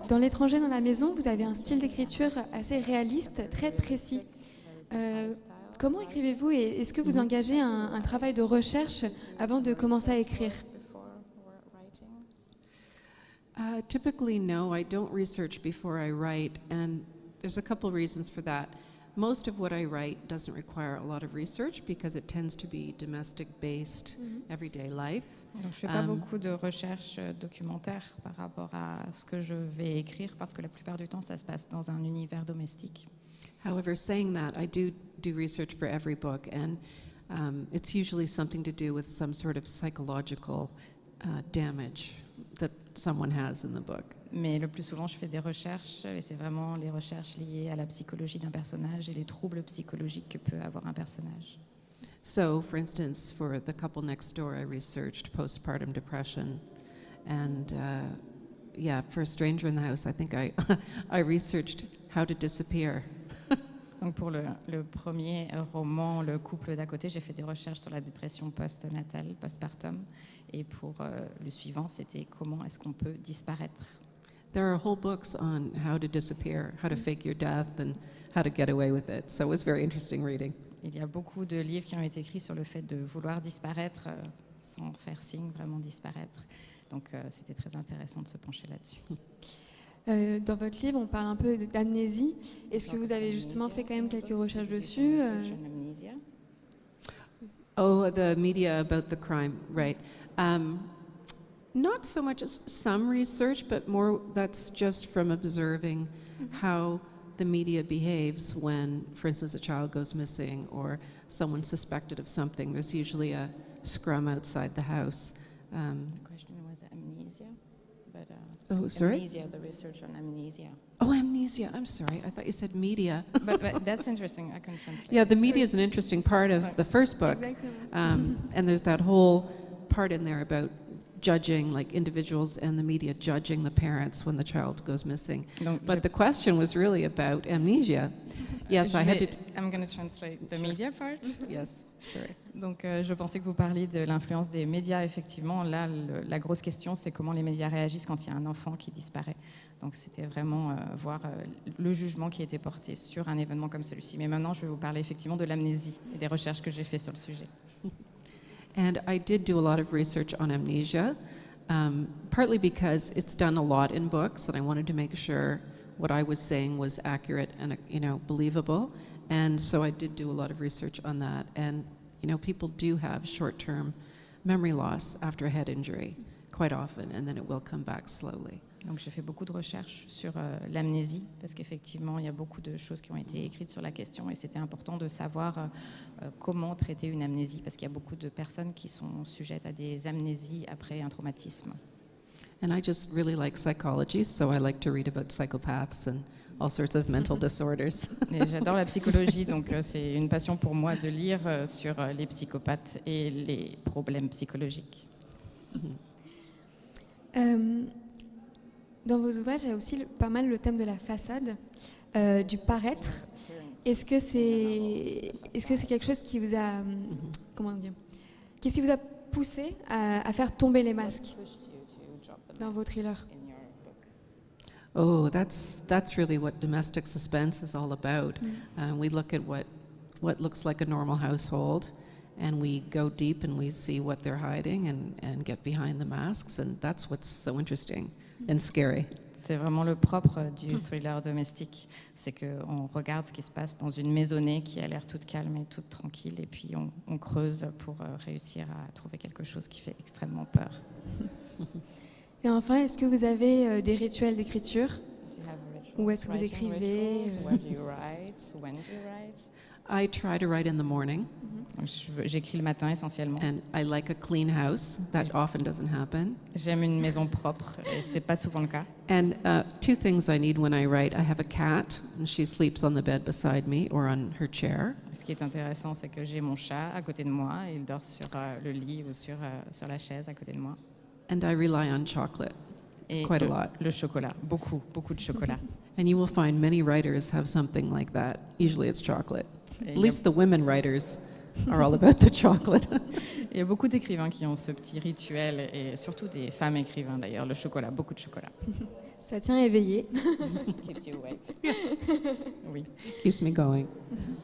Dans L'étranger dans la maison, vous avez un style d'écriture assez réaliste, très précis. Comment écrivez-vous et est-ce que vous engagez un travail de recherche avant de commencer à écrire? Typically, no, I don't research before I write, and there's a couple reasons for that. Most of what I write doesn't require a lot of research because it tends to be domestic-based, everyday life. Donc, je fais pas beaucoup de recherche documentaire par rapport à ce que je vais écrire parce que la plupart du temps, ça se passe dans un univers domestique. However, saying that, I do research for every book, and it's usually something to do with some sort of psychological damage that someone has in the book. Mais le plus souvent, je fais des recherches, et c'est vraiment les recherches liées à la psychologie d'un personnage et les troubles psychologiques que peut avoir un personnage. So, for instance, for The Couple Next Door, I researched postpartum depression, and for Stranger in the House, I think I researched how to disappear. Donc pour le premier roman, Le couple d'à côté, j'ai fait des recherches sur la dépression postnatale, postpartum, et pour le suivant, c'était comment est-ce qu'on peut disparaître. There are whole books on how to disappear, how to fake your death, and how to get away with it. So it was very interesting reading. Il y a beaucoup de livres qui ont été écrits sur le fait de vouloir disparaître sans faire signe, vraiment disparaître. Donc c'était très intéressant de se pencher là-dessus. Dans votre livre, on parle un peu d'amnésie. Est-ce que vous avez justement fait quand même quelques recherches dessus? Oh, the media about the crime, right. Not so much as some research, but more that's just from observing how the media behaves when, for instance, a child goes missing or someone's suspected of something. There's usually a scrum outside the house. The question was amnesia, but oh, sorry? Amnesia, the research on amnesia. Oh, amnesia. I'm sorry. I thought you said media. but that's interesting. I can translate. Yeah, the media is an interesting part of the first book. Exactly. And there's that whole part in there about judging, like individuals and the media judging the parents when the child goes missing. But the question was really about amnesia. Yes, I had to... I'm going to translate the media part. Yes, sorry. Donc, je pensais que vous parliez de l'influence des médias. Effectivement, là, la grosse question, c'est comment les médias réagissent quand il y a un enfant qui disparaît. Donc, c'était vraiment voir le jugement qui a été porté sur un événement comme celui-ci. Mais maintenant, je vais vous parler effectivement de l'amnésie et des recherches que j'ai faites sur le sujet. And I did do a lot of research on amnesia, partly because it's done a lot in books, and I wanted to make sure what I was saying was accurate and, believable. And so I did do a lot of research on that. And, people do have short-term memory loss after a head injury quite often, and then it will come back slowly. Donc j'ai fait beaucoup de recherches sur l'amnésie parce qu'effectivement il y a beaucoup de choses qui ont été écrites sur la question et c'était important de savoir comment traiter une amnésie parce qu'il y a beaucoup de personnes qui sont sujettes à des amnésies après un traumatisme. And I just really like psychology, so I like to read about psychopaths and all sorts of mental disorders. Et j'adore la psychologie, donc c'est une passion pour moi de lire sur les psychopathes et les problèmes psychologiques. Dans vos ouvrages, il y a aussi pas mal le thème de la façade, du paraître. Est-ce que c'est quelque chose qui vous a, qu'est-ce qui vous a poussé à faire tomber les masques dans vos thrillers? Oh, that's really what domestic suspense is all about. We look at what looks like a normal household, and we go deep and we see what they're hiding and get behind the masks, and that's what's so interesting and scary. C'est vraiment le propre du thriller domestique, c'est qu'on regarde ce qui se passe dans une maisonnée qui a l'air toute calme et toute tranquille, et puis on creuse pour réussir à trouver quelque chose qui fait extrêmement peur. Et enfin, est-ce que vous avez des rituels d'écriture? Ou est-ce que vous écrivez? I try to write in the morning. J'écris le matin essentiellement. And I like a clean house. That often doesn't happen. J'aime une maison propre et c'est pas souvent le cas. And two things I need when I write. I have a cat and she sleeps on the bed beside me or on her chair. Ce qui est intéressant, c'est que j'ai mon chat à côté de moi et il dort sur le lit ou sur la chaise à côté de moi. And I rely on chocolate quite a lot. Le chocolat, beaucoup de chocolat. And you will find many writers have something like that. Usually it's chocolate. At least the women writers are all about the chocolate. Il y a beaucoup d'écrivains qui ont ce petit rituel, et surtout des femmes écrivains d'ailleurs, le chocolat, beaucoup de chocolat. Ça tient éveillé. Keeps you awake. Oui. Keeps me going.